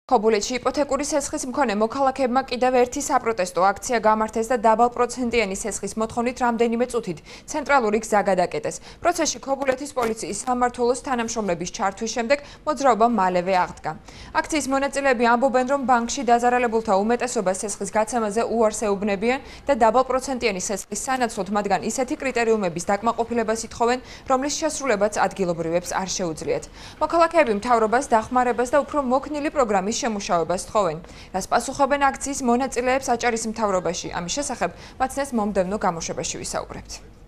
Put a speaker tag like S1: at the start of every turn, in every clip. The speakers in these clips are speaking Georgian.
S1: ქობულეთში იპოთეკური სესხის მქონე მოქალაქეებმა კიდევ ერთი საპროტესტო აქცია გამართეს და დაბალპროცენტიანი სესხის მოთხოვნით რამდენიმე წუთით ცენტრალური გზა გადაკეტეს. პროცესში ქობულეთის პოლიციის სამმართველოს თანამშრომლების ჩართვის შემდეგ მოძრაობა მალევე აღდგა. აქციის მონაწილეები ამბობენ, რომ ბანკში დაზარალებულთა უმეტესობა სესხის გაცემაზე უარს ეუბნებიან და დაბალპროცენტიანი სესხის სანაცვლოდ მათგან ისეთი კრიტერიუმების დაკმაყოფილებას ითხოვენ, რომლის შესრულებაც ადგილობრივებს არ შეუძლიათ. მოქალაქეები მთავრობას დახმარებას და უფრო მოქნილი პროგრამის შემუშავებას თხოვენ. რას პასუხობენ აქციის მონაწილეებს აჭარის მთავრობაში? ამის შესახებ მაცნეს მომდევნო გამოშვებაში ვისაუბრებთ.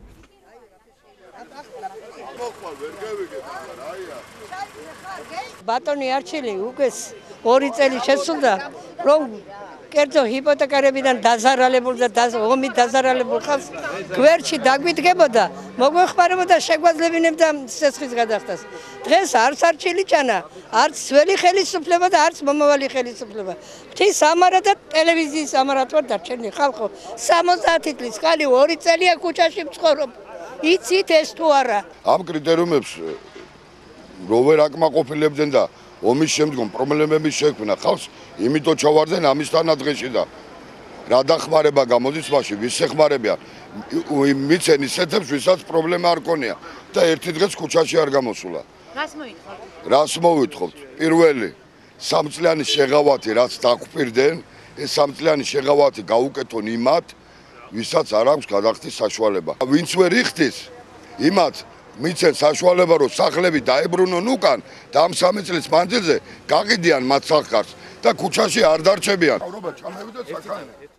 S2: ბატონი არჩილი უგეს 2 წელი შესულდა, რომ კერძო ჰიპოთეკარებიდან დაზარალებულ და ომით დაზარალებულ ხალხს გვერდში დაგვიდგებოდა, მოგვეხმარებოდა შეგვაძლებინებდა სესხის გადახდას. დღეს არც არჩილი ჭანა, არც ძველი ხელისუფლება და არც მომავალი ხელისუფლება. ღვთის სამარა და ტელევიზიის სამარად ვარ დარჩენილი ხალხო. 70 წლის ხალი 2 წელია ქუჩაში ვცხოვრობ. იცით ეს თუ არა?
S3: ამ კრიტერიუმებს რო ვერ აკმაყოფილებდნენ და ომის შემდგომ პრობლემების შექმნა ხალხს, იმიტომ ჩავარდნენ ამისთანა დღეში და რა დახმარება გამოდის მასში, ვის ეხმარებიან, მიცენ ისეთებს, ვისაც პრობლემა არ ქონია და ერთი დღეც ქუჩაში არ გამოსულა. რას მოვითხოვთ? პირველი, 3 წლიანი შეღავათი, რაც დაგვპირდნენ, ეს 3 წლიანი შეღავათი გაუკეთონ იმათ, ვისაც არ აქვს გადახდის საშუალება. ვინც ვერ იხდის, იმათ მიცენ საშუალება, რომ სახლები დაებრუნონ უკან და ამ 3 წლის მანძილზე გაყიდიან მათ სახკარს და ქუჩაში არ დარჩებიან.